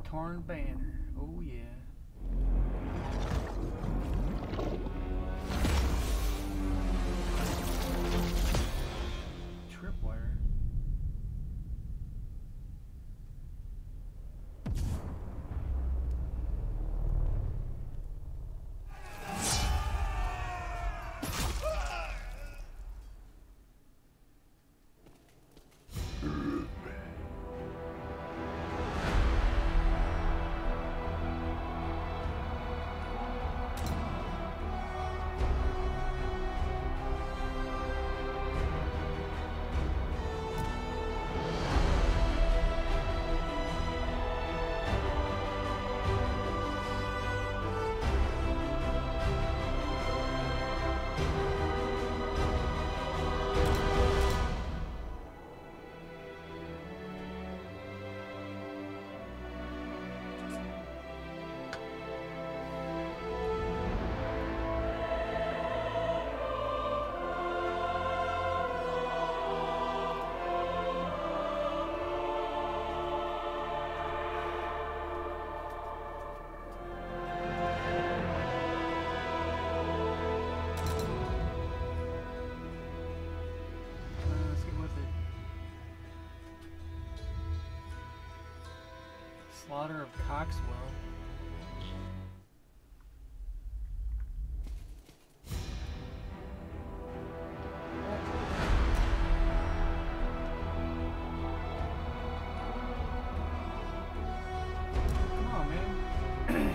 Torn banner. Oh yeah. Tripwire. Slaughter of Coxwell. Come on, man.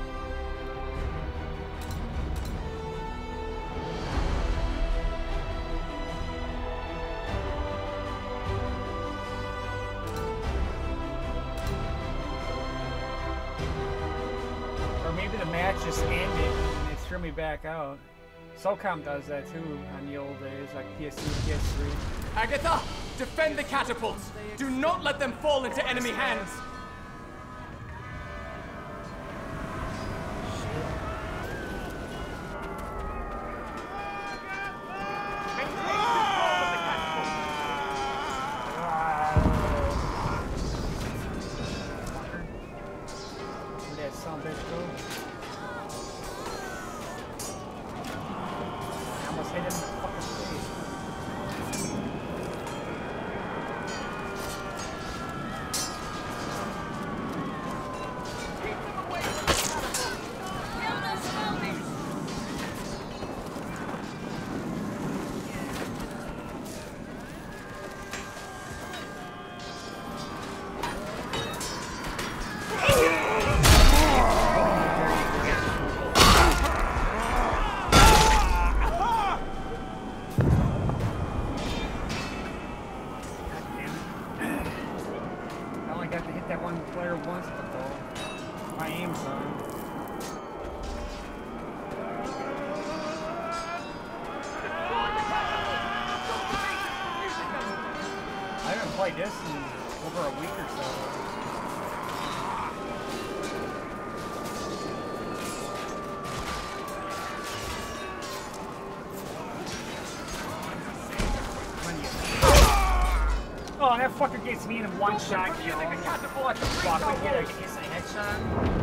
Maybe the match just ended and they threw me back out. SOCOM does that too on the old days, like PS2, PS3. Agatha, defend the catapults! Do not let them fall into enemy hands! This in over a week or so. Oh, that fucker gets me in one shot kill. What the fuck? I get a headshot.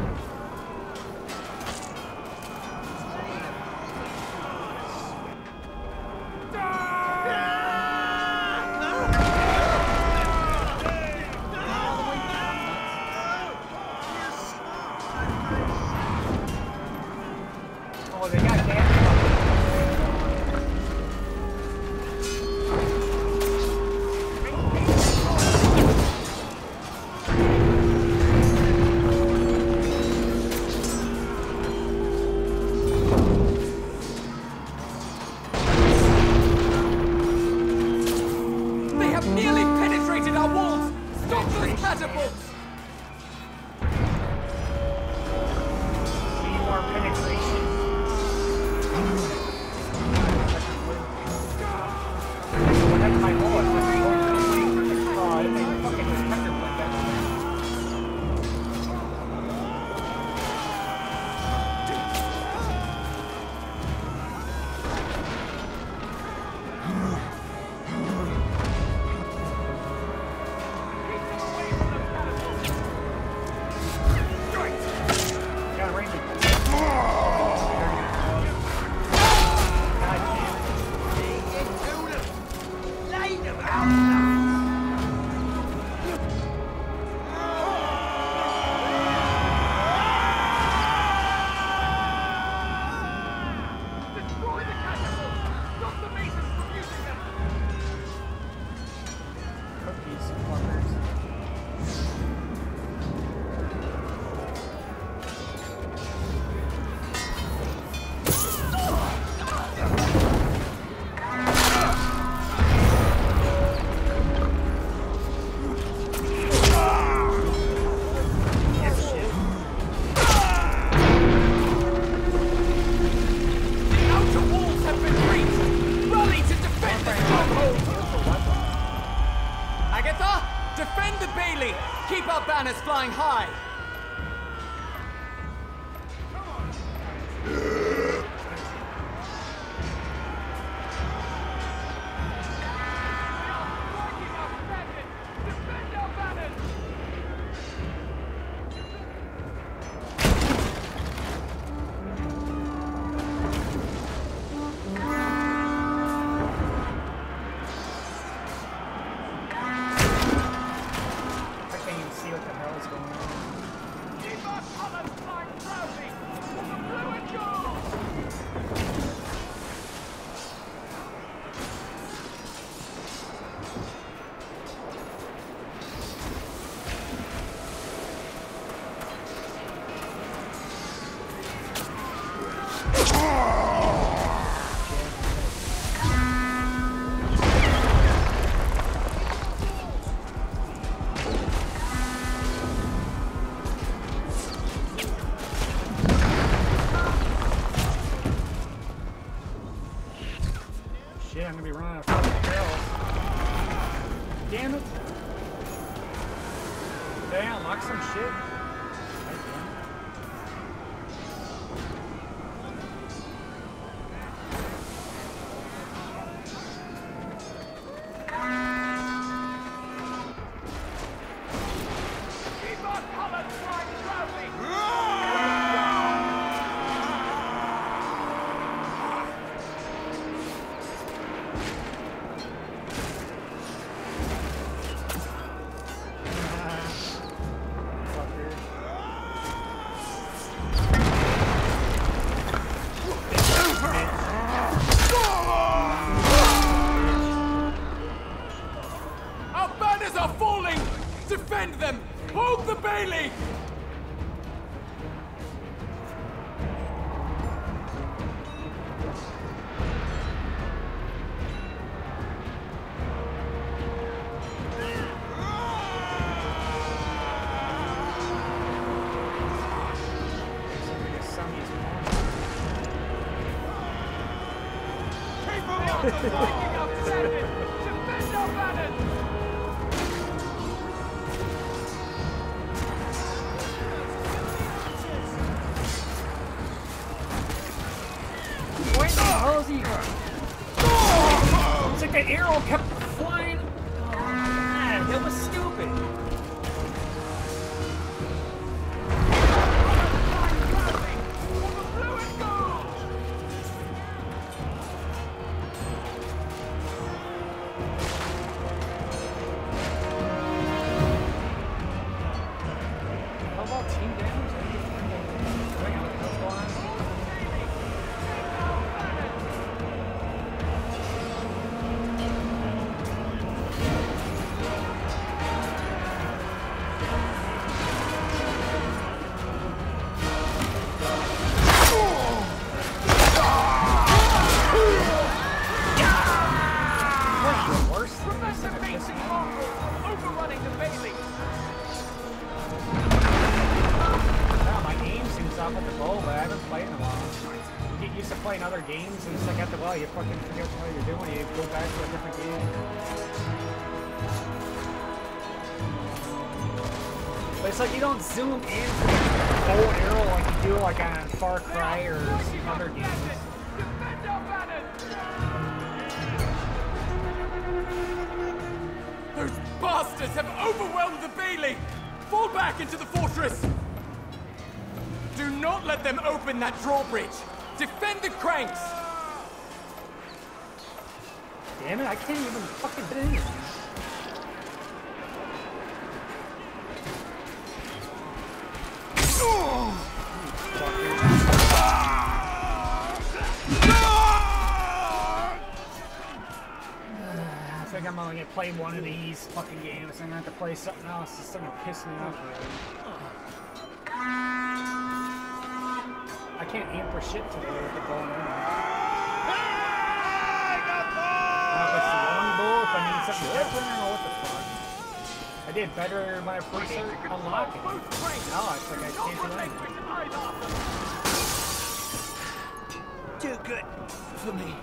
shit, I'm gonna be running out of fucking barrels. Damn it. Did I unlock some shit? Defend them! Hold the Bailey! Viking outstanding! Defend our banners! It's like the arrow kept flying. Oh man, that was stupid. How about team damage? What's going on? Overrunning the Bailey! Wow, my aim seems off with the bow, but I haven't played in a while. You get used to playing other games, and it's like after a while you fucking forget what you're doing. You go back to a different game. But it's like you don't zoom in for the bow and arrow like you do like on Far Cry or some other games. Defend our banners! Those bastards have overwhelmed the Bailey! Fall back into the fortress! Do not let them open that drawbridge! Defend the cranks! Damn it, I can't even fucking hit anything. I think I'm only gonna play one of these fucking games. I'm gonna have to play something else. It's starting to piss me off already. I can't aim for shit today with the bow and arrow. I don't know if it's the long bow, if I need something different, or what the fuck. I did better when I first started unlocking. Now it's like I can't do anything. Too good for me.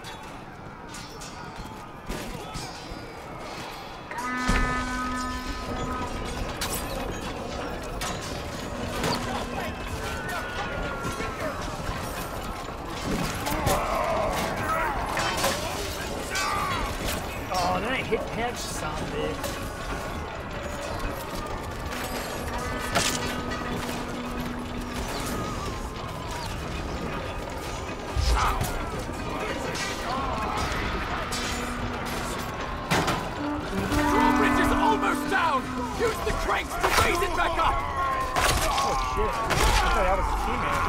Oh, then I hit Hedge, son of a bitch. Drawbridge is almost down! Use the cranks to raise it back up! Oh shit. I thought that was a teammate.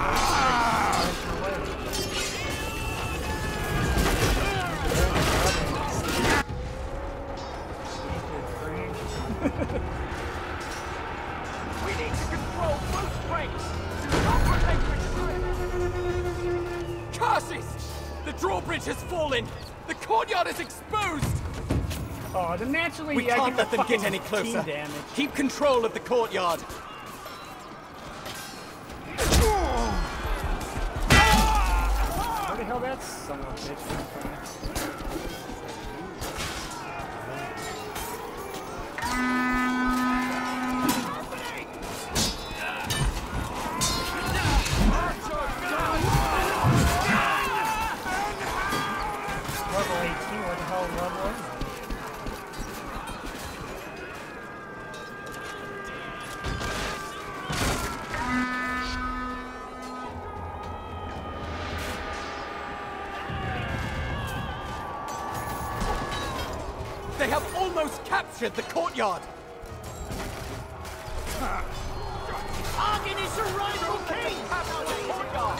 We need to control both cranks! Do not relinquish! Curses! The drawbridge has fallen! The courtyard is exposed! Oh, then naturally We I can't get let them get any closer. Damage. Keep control of the courtyard. Where the hell that son of a bitch came from? captured the courtyard. Argon is your rightful king! Have the courtyard!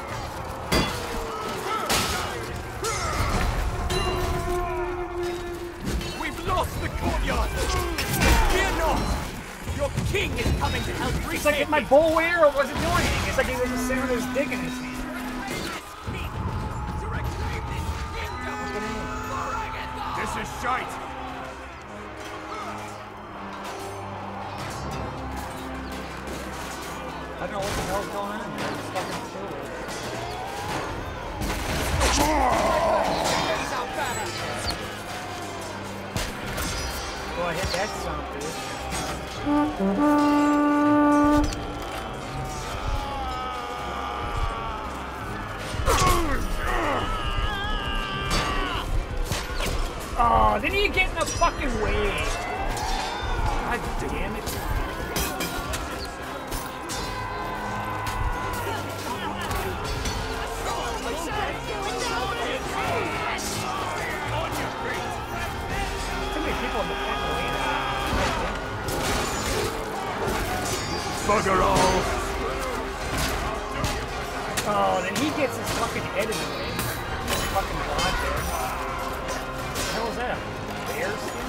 We've lost the courtyard! Fear not! Your king is coming to help It's like if my bull whale wasn't doing anything. It's like he was just sitting with his dick in his hand. This is shite! I don't know what the hell's going on here. It's fucking cool. Go ahead, that son of a bitch. Oh, then you get in the fucking way. God damn it. Too many people in the fucking way now. Bugger all! Oh, then he gets his fucking head in the way. Fucking god there. What the hell is that? Bear skin?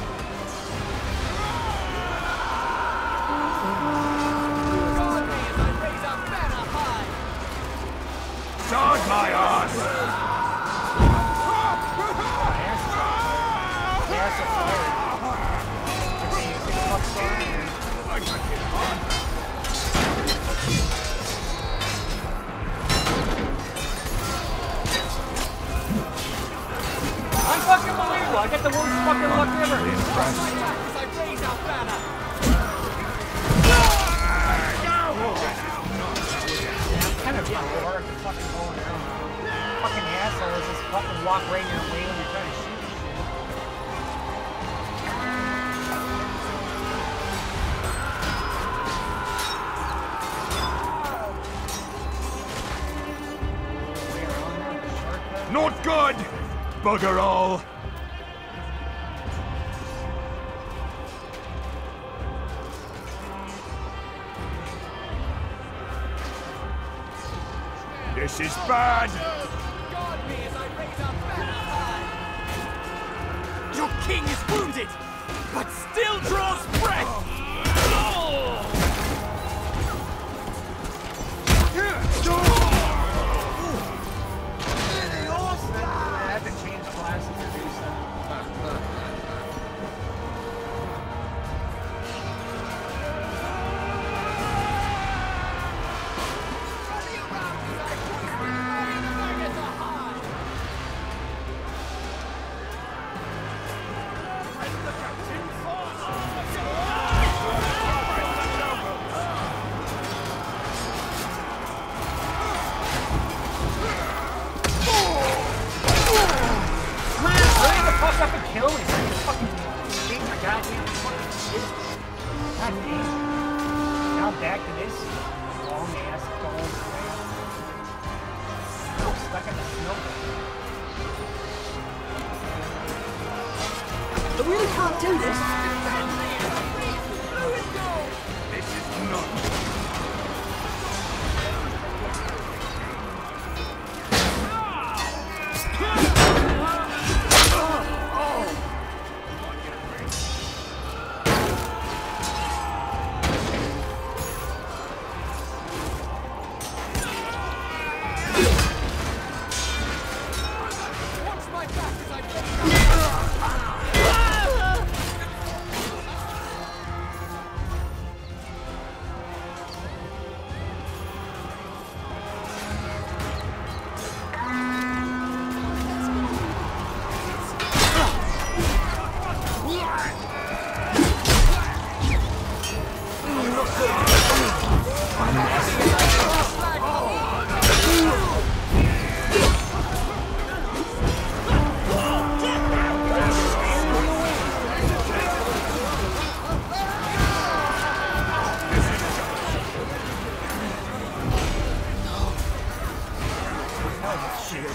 Charge my ass! Ass of fire. Unfucking-believable! I get the worst fucking luck ever! As I raise our banner! I'm kind of getting bored of fucking going around. Fucking assholes just fucking walk right in your way when you're trying to shoot shit. Not good! Bugger all! This is bad! Guard me as I raise our banner high! Your king is wounded, but still draws breath! I had to change classes to do something. Fuck up and kill me. Fucking beat my goddamn fucking shit. God damn. Now I'm back to this long ass cold thing. Still stuck in the snow. I really can't do this. This is not...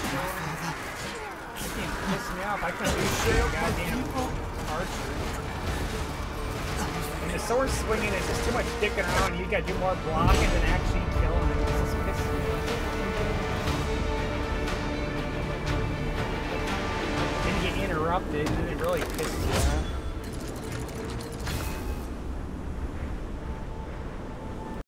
I couldn't do shit, goddamn archer. sword swinging is just too much dicking around. You gotta do more blocking than actually killing it. It's just pissing me off. Then you get interrupted, and it really pisses you off.